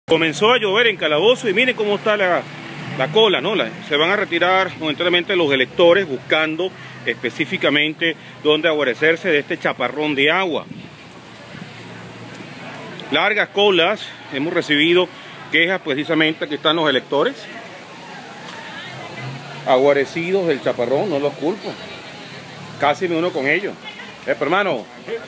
Comenzó a llover en Calabozo y miren cómo está la cola, ¿no? Se van a retirar momentáneamente los electores buscando específicamente dónde aguarecerse de este chaparrón de agua. Largas colas, hemos recibido quejas precisamente, aquí están los electores aguarecidos del chaparrón, no los culpo, casi me uno con ellos. Hermano.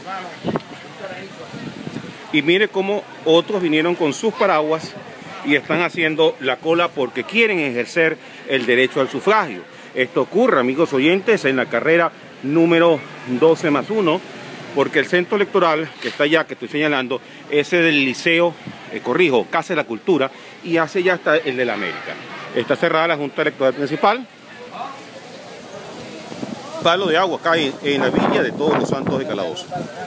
Y mire cómo otros vinieron con sus paraguas y están haciendo la cola porque quieren ejercer el derecho al sufragio. Esto ocurre, amigos oyentes, en la carrera número 12+1, porque el centro electoral que está allá, que estoy señalando, ese del Liceo, Casa de la Cultura, y hace ya está el de la América. Está cerrada la Junta Electoral Principal. Palo de agua acá en la Villa de Todos los Santos de Calabozo.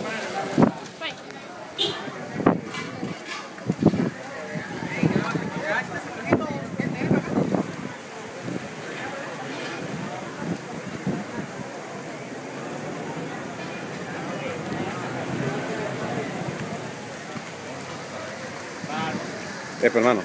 Hermano.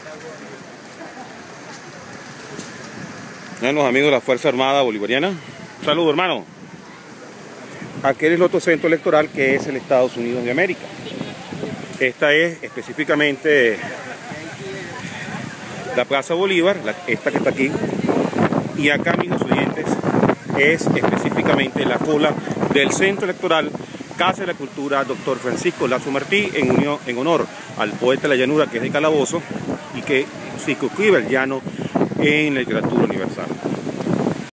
Los amigos de la Fuerza Armada Bolivariana. Saludos, hermano. Aquel es el otro centro electoral que es el Estados Unidos de América. Esta es específicamente la Plaza Bolívar, esta que está aquí. Y acá, amigos oyentes, es específicamente la cola del centro electoral Casa de la Cultura Dr. Francisco Lazo Martí, en honor al poeta de la llanura, que es de Calabozo y que circunscribe el llano en la literatura universal.